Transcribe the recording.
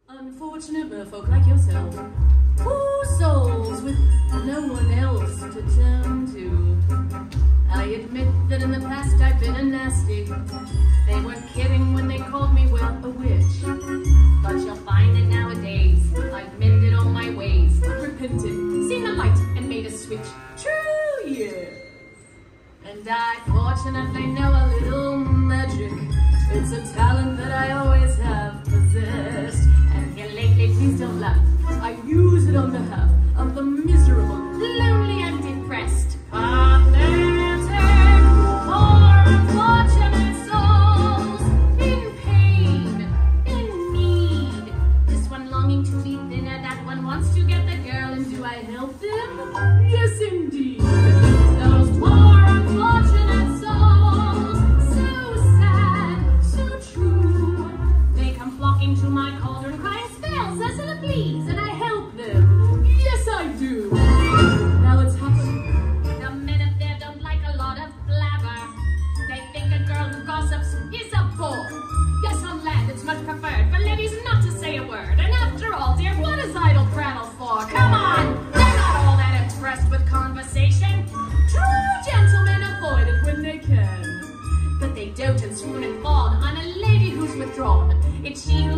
Unfortunate merfolk like yourself. Poor souls with no one else to turn to. I admit that in the past I've been a nasty. They weren't kidding when they called me, well, a witch. But you'll find that nowadays I've mended all my ways, repented, seen the light, and made a switch. True, yes. And I fortunately know a little magic. It's a talent that I always have possessed. And here lately, please don't laugh, I use it on behalf of the miserable, lonely, and depressed. Pathetic, poor, unfortunate souls, in pain, in need. This one longing to be thinner, that one wants to get the girl, and do I help them? Yes, indeed. Those poor, unfortunate souls, so sad, so true. They come flocking to my cauldron, crying spells, Ursula, please, and I help them. Yes, I do. Now it's happened. The men up there don't like a lot of blabber. They think a girl who gossips is a bore. Yes, on land it's much preferred for ladies not to say a word. And after all, dear, what is idle prattle for? Come on, they're not all that impressed with conversation. True gentlemen avoid it when they can. But they dote and swoon and fawn on a lady who's withdrawn. It's she